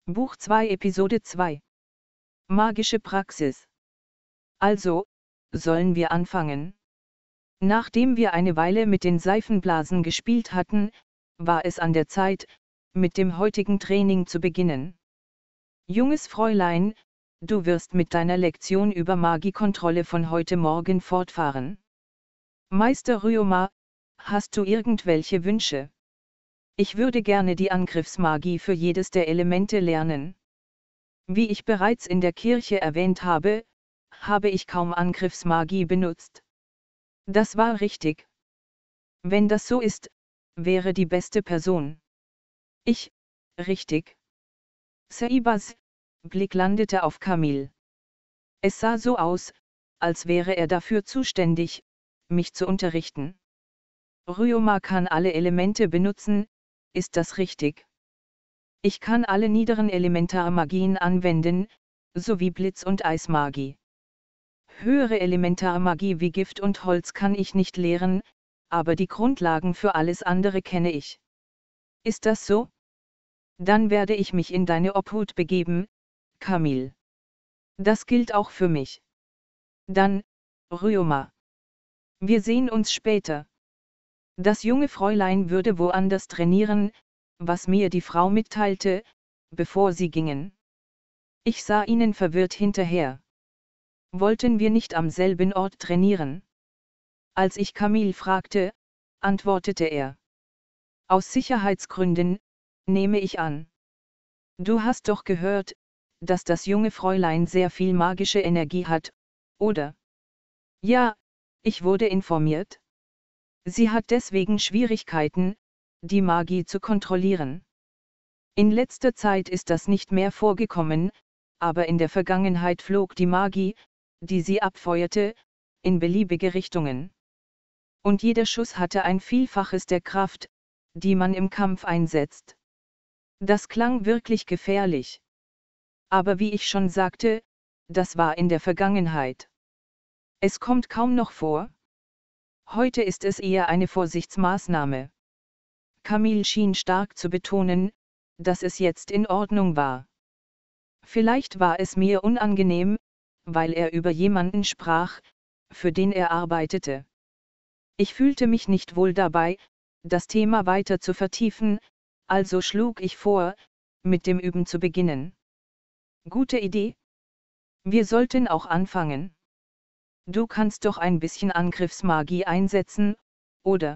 Buch 2 Episode 2 Magische Praxis. Also, sollen wir anfangen? Nachdem wir eine Weile mit den Seifenblasen gespielt hatten, war es an der Zeit, mit dem heutigen Training zu beginnen. Junges Fräulein, du wirst mit deiner Lektion über Magiekontrolle von heute Morgen fortfahren. Meister Ryoma, hast du irgendwelche Wünsche? Ich würde gerne die Angriffsmagie für jedes der Elemente lernen. Wie ich bereits in der Kirche erwähnt habe, habe ich kaum Angriffsmagie benutzt. Das war richtig. Wenn das so ist, wäre die beste Person ich, richtig? Saibas Blick landete auf Camille. Es sah so aus, als wäre er dafür zuständig, mich zu unterrichten. Ryoma kann alle Elemente benutzen, ist das richtig? Ich kann alle niederen Elementarmagien anwenden, sowie Blitz- und Eismagie. Höhere Elementarmagie wie Gift und Holz kann ich nicht lehren, aber die Grundlagen für alles andere kenne ich. Ist das so? Dann werde ich mich in deine Obhut begeben, Camille. Das gilt auch für mich. Dann, Ryoma. Wir sehen uns später. Das junge Fräulein würde woanders trainieren, was mir die Frau mitteilte, bevor sie gingen. Ich sah ihnen verwirrt hinterher. Wollten wir nicht am selben Ort trainieren? Als ich Camille fragte, antwortete er. Aus Sicherheitsgründen, nehme ich an. Du hast doch gehört, dass das junge Fräulein sehr viel magische Energie hat, oder? Ja, ich wurde informiert. Sie hat deswegen Schwierigkeiten, die Magie zu kontrollieren. In letzter Zeit ist das nicht mehr vorgekommen, aber in der Vergangenheit flog die Magie, die sie abfeuerte, in beliebige Richtungen. Und jeder Schuss hatte ein Vielfaches der Kraft, die man im Kampf einsetzt. Das klang wirklich gefährlich. Aber wie ich schon sagte, das war in der Vergangenheit. Es kommt kaum noch vor. Heute ist es eher eine Vorsichtsmaßnahme. Camille schien stark zu betonen, dass es jetzt in Ordnung war. Vielleicht war es mir unangenehm, weil er über jemanden sprach, für den er arbeitete. Ich fühlte mich nicht wohl dabei, das Thema weiter zu vertiefen, also schlug ich vor, mit dem Üben zu beginnen. Gute Idee? Wir sollten auch anfangen. Du kannst doch ein bisschen Angriffsmagie einsetzen, oder?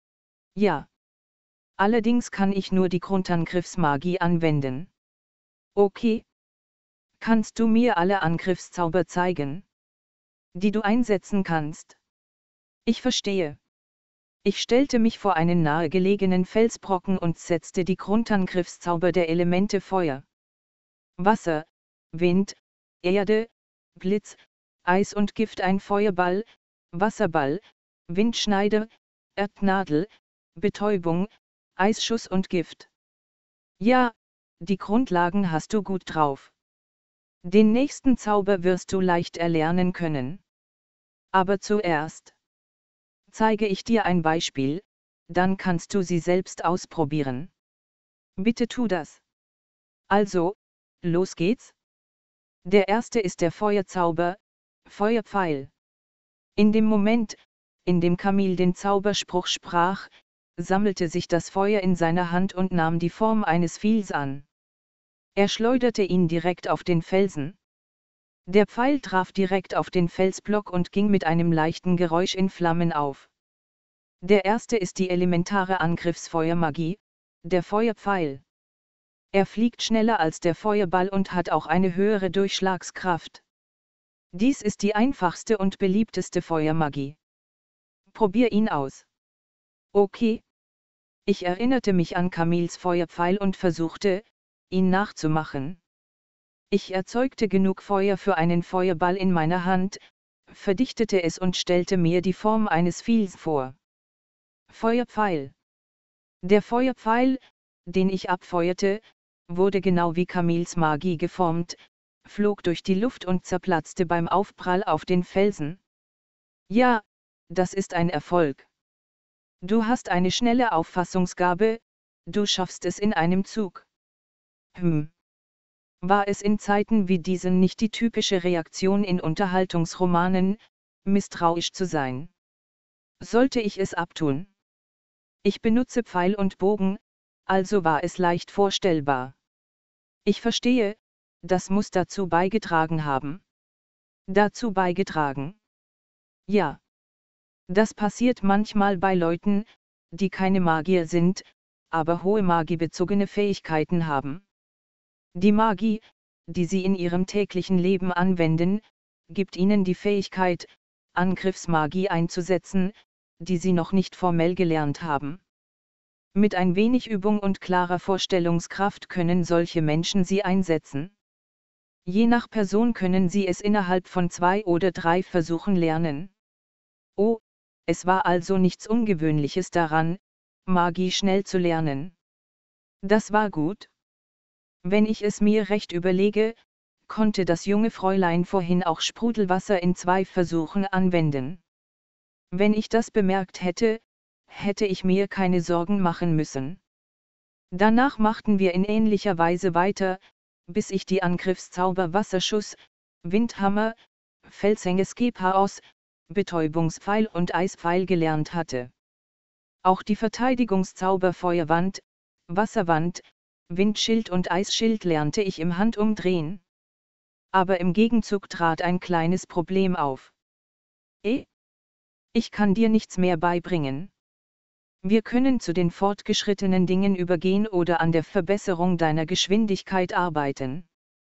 Ja. Allerdings kann ich nur die Grundangriffsmagie anwenden. Okay. Kannst du mir alle Angriffszauber zeigen, die du einsetzen kannst? Ich verstehe. Ich stellte mich vor einen nahegelegenen Felsbrocken und setzte die Grundangriffszauber der Elemente Feuer, Wasser, Wind, Erde, Blitz, Eis und Gift ein Feuerball, Wasserball, Windschneider, Erdnadel, Betäubung, Eisschuss und Gift. Ja, die Grundlagen hast du gut drauf. Den nächsten Zauber wirst du leicht erlernen können. Aber zuerst zeige ich dir ein Beispiel, dann kannst du sie selbst ausprobieren. Bitte tu das. Also, los geht's. Der erste ist der Feuerzauber, Feuerpfeil. In dem Moment, in dem Camille den Zauberspruch sprach, sammelte sich das Feuer in seiner Hand und nahm die Form eines Pfeils an. Er schleuderte ihn direkt auf den Felsen. Der Pfeil traf direkt auf den Felsblock und ging mit einem leichten Geräusch in Flammen auf. Der erste ist die elementare Angriffsfeuermagie, der Feuerpfeil. Er fliegt schneller als der Feuerball und hat auch eine höhere Durchschlagskraft. Dies ist die einfachste und beliebteste Feuermagie. Probier ihn aus. Okay. Ich erinnerte mich an Camilles Feuerpfeil und versuchte, ihn nachzumachen. Ich erzeugte genug Feuer für einen Feuerball in meiner Hand, verdichtete es und stellte mir die Form eines Pfeils vor. Feuerpfeil. Der Feuerpfeil, den ich abfeuerte, wurde genau wie Camilles Magie geformt, flog durch die Luft und zerplatzte beim Aufprall auf den Felsen. Ja, das ist ein Erfolg. Du hast eine schnelle Auffassungsgabe, du schaffst es in einem Zug. War es in Zeiten wie diesen nicht die typische Reaktion in Unterhaltungsromanen, misstrauisch zu sein? Sollte ich es abtun? Ich benutze Pfeil und Bogen, also war es leicht vorstellbar. Ich verstehe, das muss dazu beigetragen haben. Dazu beigetragen? Ja. Das passiert manchmal bei Leuten, die keine Magier sind, aber hohe magiebezogene Fähigkeiten haben. Die Magie, die sie in ihrem täglichen Leben anwenden, gibt ihnen die Fähigkeit, Angriffsmagie einzusetzen, die sie noch nicht formell gelernt haben. Mit ein wenig Übung und klarer Vorstellungskraft können solche Menschen sie einsetzen. Je nach Person können sie es innerhalb von 2 oder 3 Versuchen lernen. Oh, es war also nichts Ungewöhnliches daran, Magie schnell zu lernen. Das war gut. Wenn ich es mir recht überlege, konnte das junge Fräulein vorhin auch Sprudelwasser in 2 Versuchen anwenden. Wenn ich das bemerkt hätte, hätte ich mir keine Sorgen machen müssen. Danach machten wir in ähnlicher Weise weiter, bis ich die Angriffszauber Wasserschuss, Windhammer, Felsengeskepaos, Betäubungspfeil und Eispfeil gelernt hatte. Auch die Verteidigungszauber Feuerwand, Wasserwand, Windschild und Eisschild lernte ich im Handumdrehen. Aber im Gegenzug trat ein kleines Problem auf. Ich kann dir nichts mehr beibringen. Wir können zu den fortgeschrittenen Dingen übergehen oder an der Verbesserung deiner Geschwindigkeit arbeiten.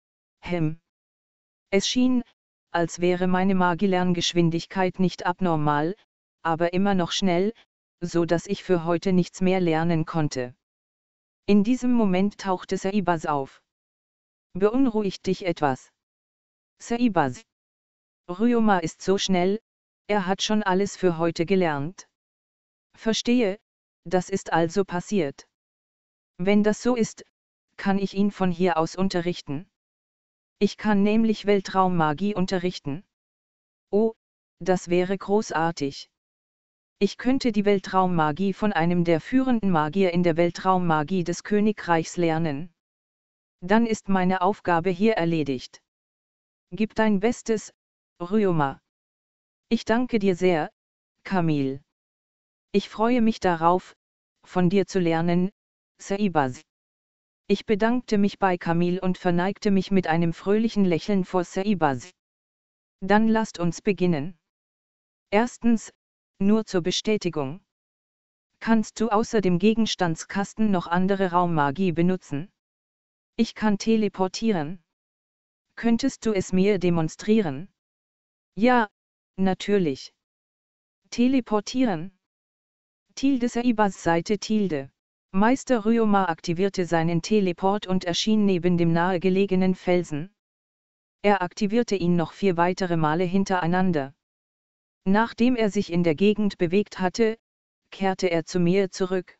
Es schien, als wäre meine Magielerngeschwindigkeit nicht abnormal, aber immer noch schnell, so dass ich für heute nichts mehr lernen konnte. In diesem Moment tauchte Saibas auf. Beunruhigt dich etwas? Saibas. Ryoma ist so schnell, er hat schon alles für heute gelernt. Verstehe, das ist also passiert. Wenn das so ist, kann ich ihn von hier aus unterrichten. Ich kann nämlich Weltraummagie unterrichten. Oh, das wäre großartig. Ich könnte die Weltraummagie von einem der führenden Magier in der Weltraummagie des Königreichs lernen. Dann ist meine Aufgabe hier erledigt. Gib dein Bestes, Ryoma. Ich danke dir sehr, Camille. Ich freue mich darauf, von dir zu lernen, Saibas. Ich bedankte mich bei Camille und verneigte mich mit einem fröhlichen Lächeln vor Saibas. Dann lasst uns beginnen. Erstens, nur zur Bestätigung. Kannst du außer dem Gegenstandskasten noch andere Raummagie benutzen? Ich kann teleportieren. Könntest du es mir demonstrieren? Ja, natürlich. Teleportieren. Tilde Saibas Seite Tilde. Meister Ryoma aktivierte seinen Teleport und erschien neben dem nahegelegenen Felsen. Er aktivierte ihn noch 4 weitere Male hintereinander. Nachdem er sich in der Gegend bewegt hatte, kehrte er zu mir zurück.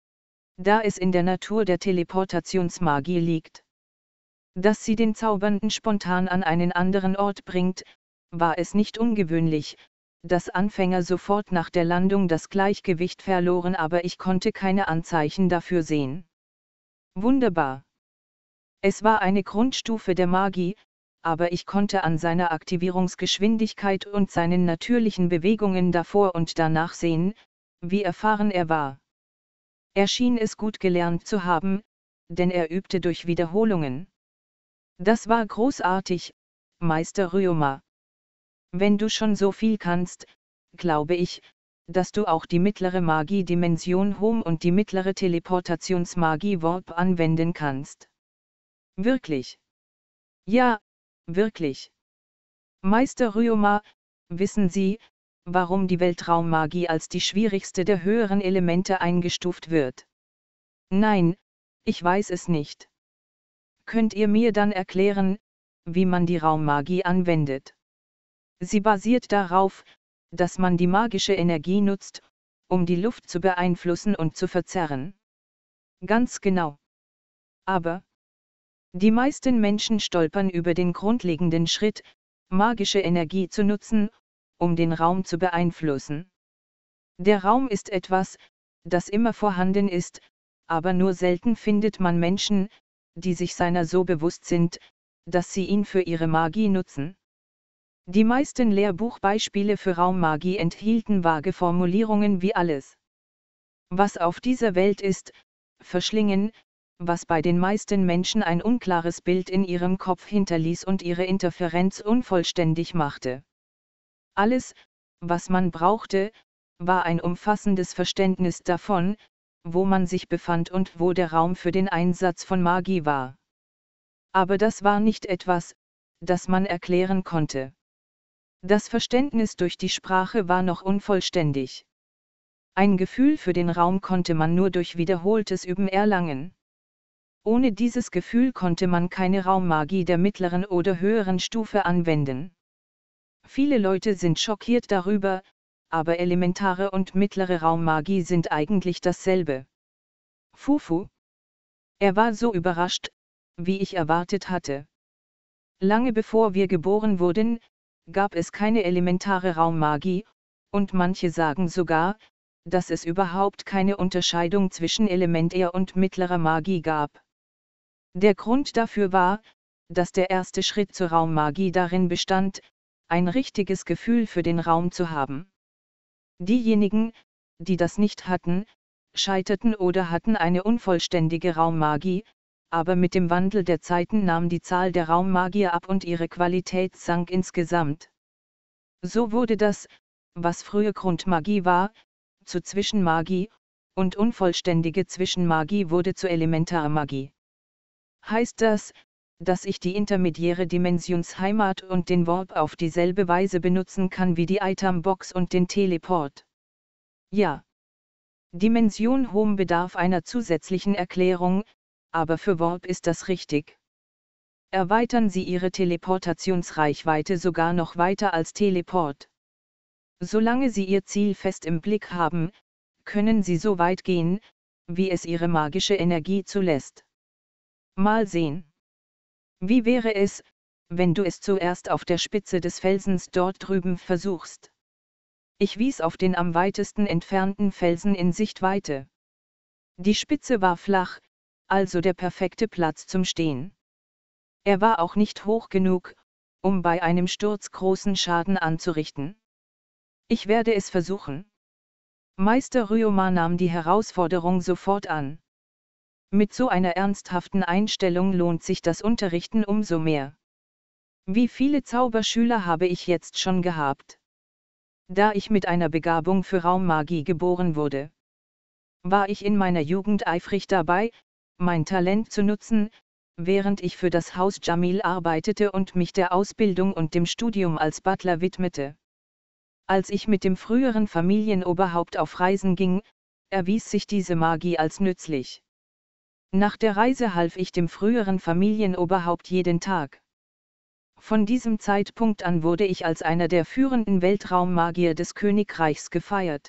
Da es in der Natur der Teleportationsmagie liegt, dass sie den Zaubernden spontan an einen anderen Ort bringt, war es nicht ungewöhnlich, dass Anfänger sofort nach der Landung das Gleichgewicht verloren, aber ich konnte keine Anzeichen dafür sehen. Wunderbar. Es war eine Grundstufe der Magie, aber ich konnte an seiner Aktivierungsgeschwindigkeit und seinen natürlichen Bewegungen davor und danach sehen, wie erfahren er war. Er schien es gut gelernt zu haben, denn er übte durch Wiederholungen. Das war großartig, Meister Ryoma. Wenn du schon so viel kannst, glaube ich, dass du auch die mittlere Magie-Dimension Home und die mittlere Teleportationsmagie Warp anwenden kannst. Wirklich? Ja, wirklich. Meister Ryoma, wissen Sie, warum die Weltraummagie als die schwierigste der höheren Elemente eingestuft wird? Nein, ich weiß es nicht. Könnt ihr mir dann erklären, wie man die Raummagie anwendet? Sie basiert darauf, dass man die magische Energie nutzt, um die Luft zu beeinflussen und zu verzerren. Ganz genau. Aber die meisten Menschen stolpern über den grundlegenden Schritt, magische Energie zu nutzen, um den Raum zu beeinflussen. Der Raum ist etwas, das immer vorhanden ist, aber nur selten findet man Menschen, die sich seiner so bewusst sind, dass sie ihn für ihre Magie nutzen. Die meisten Lehrbuchbeispiele für Raummagie enthielten vage Formulierungen wie alles, was auf dieser Welt ist, verschlingen, was bei den meisten Menschen ein unklares Bild in ihrem Kopf hinterließ und ihre Interferenz unvollständig machte. Alles, was man brauchte, war ein umfassendes Verständnis davon, wo man sich befand und wo der Raum für den Einsatz von Magie war. Aber das war nicht etwas, das man erklären konnte. Das Verständnis durch die Sprache war noch unvollständig. Ein Gefühl für den Raum konnte man nur durch wiederholtes Üben erlangen. Ohne dieses Gefühl konnte man keine Raummagie der mittleren oder höheren Stufe anwenden. Viele Leute sind schockiert darüber, aber elementare und mittlere Raummagie sind eigentlich dasselbe. Fufu. Er war so überrascht, wie ich erwartet hatte. Lange bevor wir geboren wurden, gab es keine elementare Raummagie, und manche sagen sogar, dass es überhaupt keine Unterscheidung zwischen elementärer und mittlerer Magie gab. Der Grund dafür war, dass der erste Schritt zur Raummagie darin bestand, ein richtiges Gefühl für den Raum zu haben. Diejenigen, die das nicht hatten, scheiterten oder hatten eine unvollständige Raummagie, aber mit dem Wandel der Zeiten nahm die Zahl der Raummagier ab und ihre Qualität sank insgesamt. So wurde das, was früher Grundmagie war, zu Zwischenmagie, und unvollständige Zwischenmagie wurde zu Elementarmagie. Heißt das, dass ich die intermediäre Dimensionsheimat und den Warp auf dieselbe Weise benutzen kann wie die Itembox und den Teleport? Ja. Dimension Home bedarf einer zusätzlichen Erklärung, aber für Warp ist das richtig. Erweitern Sie Ihre Teleportationsreichweite sogar noch weiter als Teleport. Solange Sie Ihr Ziel fest im Blick haben, können Sie so weit gehen, wie es Ihre magische Energie zulässt. Mal sehen. Wie wäre es, wenn du es zuerst auf der Spitze des Felsens dort drüben versuchst? Ich wies auf den am weitesten entfernten Felsen in Sichtweite. Die Spitze war flach, also der perfekte Platz zum Stehen. Er war auch nicht hoch genug, um bei einem Sturz großen Schaden anzurichten. Ich werde es versuchen. Meister Ryoma nahm die Herausforderung sofort an. Mit so einer ernsthaften Einstellung lohnt sich das Unterrichten umso mehr. Wie viele Zauberschüler habe ich jetzt schon gehabt? Da ich mit einer Begabung für Raummagie geboren wurde, war ich in meiner Jugend eifrig dabei, mein Talent zu nutzen, während ich für das Haus Jamil arbeitete und mich der Ausbildung und dem Studium als Butler widmete. Als ich mit dem früheren Familienoberhaupt auf Reisen ging, erwies sich diese Magie als nützlich. Nach der Reise half ich dem früheren Familienoberhaupt jeden Tag. Von diesem Zeitpunkt an wurde ich als einer der führenden Weltraummagier des Königreichs gefeiert.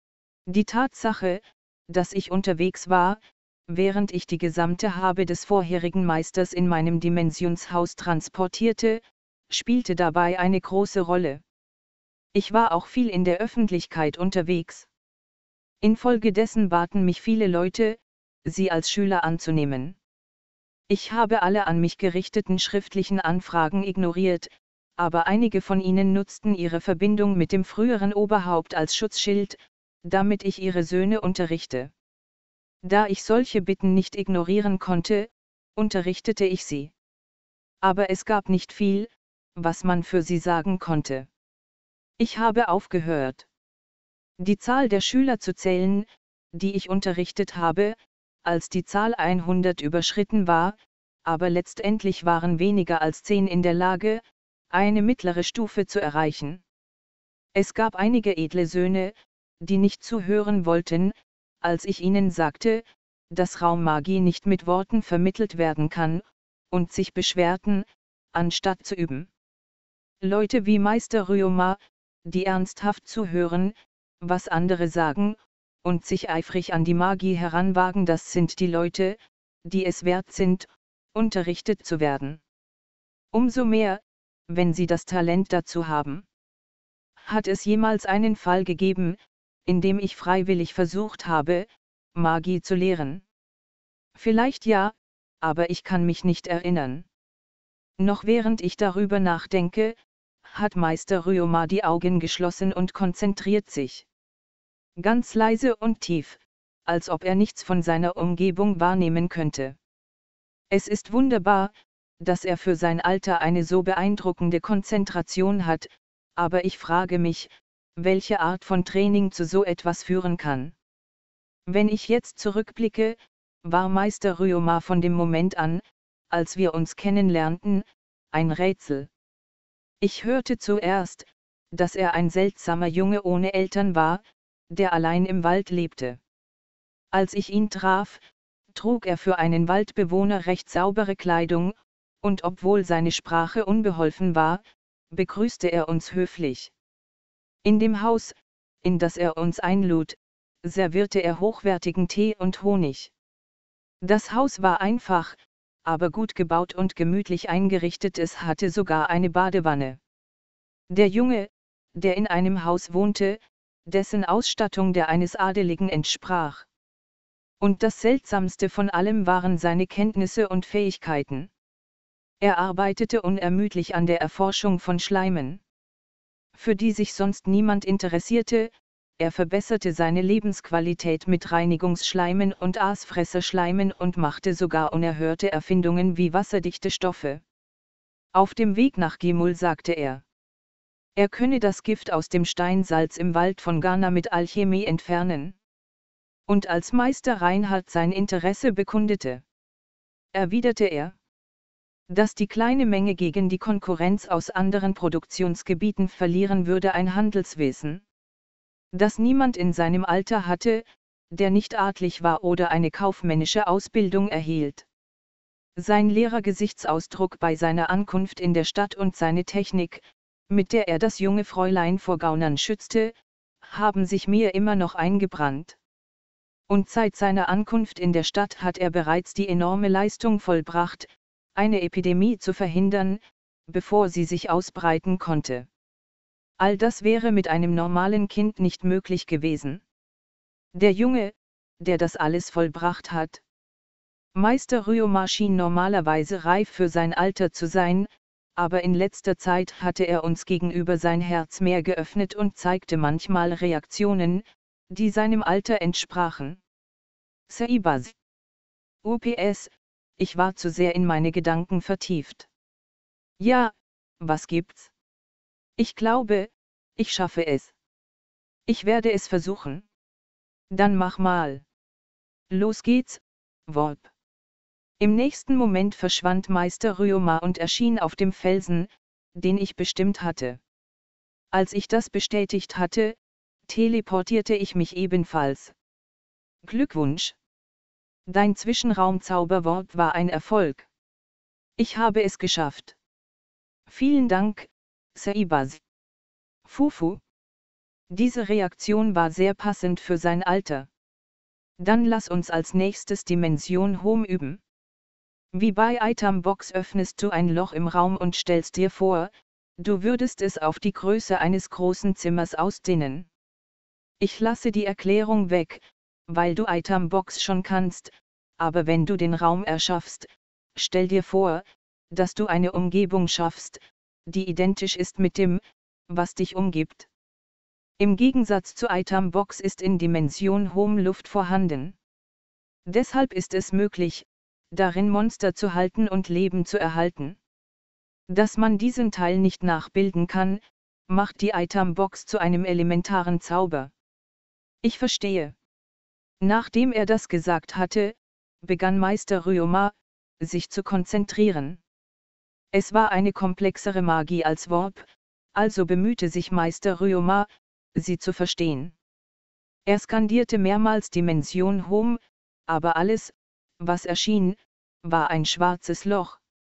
Die Tatsache, dass ich unterwegs war, während ich die gesamte Habe des vorherigen Meisters in meinem Dimensionshaus transportierte, spielte dabei eine große Rolle. Ich war auch viel in der Öffentlichkeit unterwegs. Infolgedessen baten mich viele Leute, sie als Schüler anzunehmen. Ich habe alle an mich gerichteten schriftlichen Anfragen ignoriert, aber einige von ihnen nutzten ihre Verbindung mit dem früheren Oberhaupt als Schutzschild, damit ich ihre Söhne unterrichte. Da ich solche Bitten nicht ignorieren konnte, unterrichtete ich sie. Aber es gab nicht viel, was man für sie sagen konnte. Ich habe aufgehört. Die Zahl der Schüler zu zählen, die ich unterrichtet habe, als die Zahl 100 überschritten war, aber letztendlich waren weniger als 10 in der Lage, eine mittlere Stufe zu erreichen. Es gab einige edle Söhne, die nicht zuhören wollten, als ich ihnen sagte, dass Raummagie nicht mit Worten vermittelt werden kann, und sich beschwerten, anstatt zu üben. Leute wie Meister Ryoma, die ernsthaft zuhören, was andere sagen, und sich eifrig an die Magie heranwagen, das sind die Leute, die es wert sind, unterrichtet zu werden. Umso mehr, wenn sie das Talent dazu haben. Hat es jemals einen Fall gegeben, in dem ich freiwillig versucht habe, Magie zu lehren? Vielleicht ja, aber ich kann mich nicht erinnern. Noch während ich darüber nachdenke, hat Meister Ryoma die Augen geschlossen und konzentriert sich. Ganz leise und tief, als ob er nichts von seiner Umgebung wahrnehmen könnte. Es ist wunderbar, dass er für sein Alter eine so beeindruckende Konzentration hat, aber ich frage mich, welche Art von Training zu so etwas führen kann. Wenn ich jetzt zurückblicke, war Meister Ryoma von dem Moment an, als wir uns kennenlernten, ein Rätsel. Ich hörte zuerst, dass er ein seltsamer Junge ohne Eltern war, der allein im Wald lebte. Als ich ihn traf, trug er für einen Waldbewohner recht saubere Kleidung, und obwohl seine Sprache unbeholfen war, begrüßte er uns höflich. In dem Haus, in das er uns einlud, servierte er hochwertigen Tee und Honig. Das Haus war einfach, aber gut gebaut und gemütlich eingerichtet, es hatte sogar eine Badewanne. Der Junge, der in einem Haus wohnte, dessen Ausstattung der eines Adeligen entsprach. Und das Seltsamste von allem waren seine Kenntnisse und Fähigkeiten. Er arbeitete unermüdlich an der Erforschung von Schleimen, für die sich sonst niemand interessierte. Er verbesserte seine Lebensqualität mit Reinigungsschleimen und Aasfresserschleimen und machte sogar unerhörte Erfindungen wie wasserdichte Stoffe. Auf dem Weg nach Gimul sagte er, er könne das Gift aus dem Steinsalz im Wald von Ghana mit Alchemie entfernen. Und als Meister Reinhard sein Interesse bekundete, erwiderte er, dass die kleine Menge gegen die Konkurrenz aus anderen Produktionsgebieten verlieren würde, ein Handelswesen, das niemand in seinem Alter hatte, der nicht adlig war oder eine kaufmännische Ausbildung erhielt. Sein leerer Gesichtsausdruck bei seiner Ankunft in der Stadt und seine Technik, mit der er das junge Fräulein vor Gaunern schützte, haben sich mir immer noch eingebrannt. Und seit seiner Ankunft in der Stadt hat er bereits die enorme Leistung vollbracht, eine Epidemie zu verhindern, bevor sie sich ausbreiten konnte. All das wäre mit einem normalen Kind nicht möglich gewesen. Der Junge, der das alles vollbracht hat. Meister Ryoma schien normalerweise reif für sein Alter zu sein, aber in letzter Zeit hatte er uns gegenüber sein Herz mehr geöffnet und zeigte manchmal Reaktionen, die seinem Alter entsprachen. Saibas. UPS, ich war zu sehr in meine Gedanken vertieft. Ja, was gibt's? Ich glaube, ich schaffe es. Ich werde es versuchen. Dann mach mal. Los geht's, Worp. Im nächsten Moment verschwand Meister Ryoma und erschien auf dem Felsen, den ich bestimmt hatte. Als ich das bestätigt hatte, teleportierte ich mich ebenfalls. Glückwunsch! Dein Zwischenraumzauberwort war ein Erfolg. Ich habe es geschafft. Vielen Dank, Saibas. Fufu. Diese Reaktion war sehr passend für sein Alter. Dann lass uns als nächstes Dimension Home üben. Wie bei Itembox öffnest du ein Loch im Raum und stellst dir vor, du würdest es auf die Größe eines großen Zimmers ausdehnen. Ich lasse die Erklärung weg, weil du Itembox schon kannst, aber wenn du den Raum erschaffst, stell dir vor, dass du eine Umgebung schaffst, die identisch ist mit dem, was dich umgibt. Im Gegensatz zu Itembox ist in Dimension Home Luft vorhanden. Deshalb ist es möglich, darin Monster zu halten und Leben zu erhalten. Dass man diesen Teil nicht nachbilden kann, macht die Itembox zu einem elementaren Zauber. Ich verstehe. Nachdem er das gesagt hatte, begann Meister Ryoma, sich zu konzentrieren. Es war eine komplexere Magie als Worp, also bemühte sich Meister Ryoma, sie zu verstehen. Er skandierte mehrmals Dimension Home, aber alles, was erschien, war ein schwarzes Loch.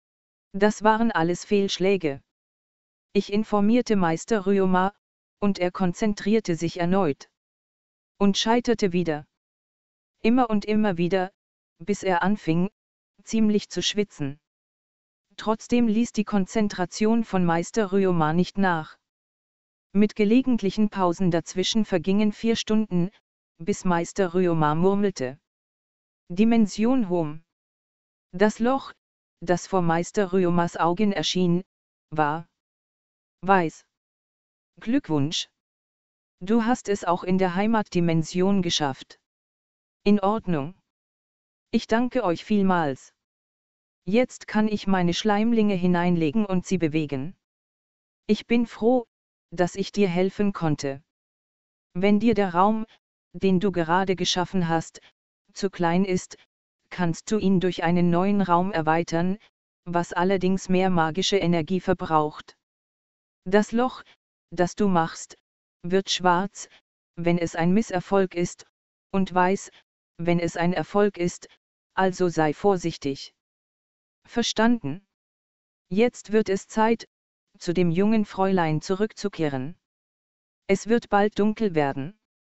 Das waren alles Fehlschläge. Ich informierte Meister Ryoma, und er konzentrierte sich erneut. Und scheiterte wieder. Immer und immer wieder, bis er anfing, ziemlich zu schwitzen. Trotzdem ließ die Konzentration von Meister Ryoma nicht nach. Mit gelegentlichen Pausen dazwischen vergingen 4 Stunden, bis Meister Ryoma murmelte. Dimension Home. Das Loch, das vor Meister Ryomas Augen erschien, war weiß. Glückwunsch! Du hast es auch in der Heimatdimension geschafft. In Ordnung. Ich danke euch vielmals. Jetzt kann ich meine Schleimlinge hineinlegen und sie bewegen. Ich bin froh, dass ich dir helfen konnte. Wenn dir der Raum, den du gerade geschaffen hast, zu klein ist, kannst du ihn durch einen neuen Raum erweitern, was allerdings mehr magische Energie verbraucht. Das Loch, das du machst, wird schwarz, wenn es ein Misserfolg ist, und weiß, wenn es ein Erfolg ist, also sei vorsichtig. Verstanden? Jetzt wird es Zeit, zu dem jungen Fräulein zurückzukehren. Es wird bald dunkel werden.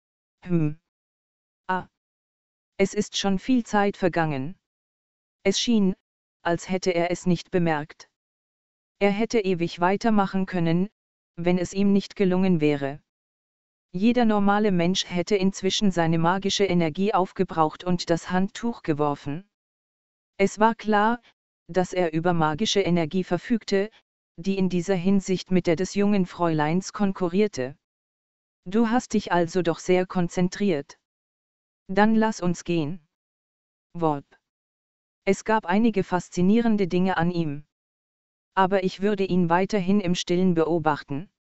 Ah. Es ist schon viel Zeit vergangen. Es schien, als hätte er es nicht bemerkt. Er hätte ewig weitermachen können, wenn es ihm nicht gelungen wäre. Jeder normale Mensch hätte inzwischen seine magische Energie aufgebraucht und das Handtuch geworfen. Es war klar, dass er über magische Energie verfügte, die in dieser Hinsicht mit der des jungen Fräuleins konkurrierte. Du hast dich also doch sehr konzentriert. Dann lass uns gehen. Worp. Es gab einige faszinierende Dinge an ihm. Aber ich würde ihn weiterhin im Stillen beobachten.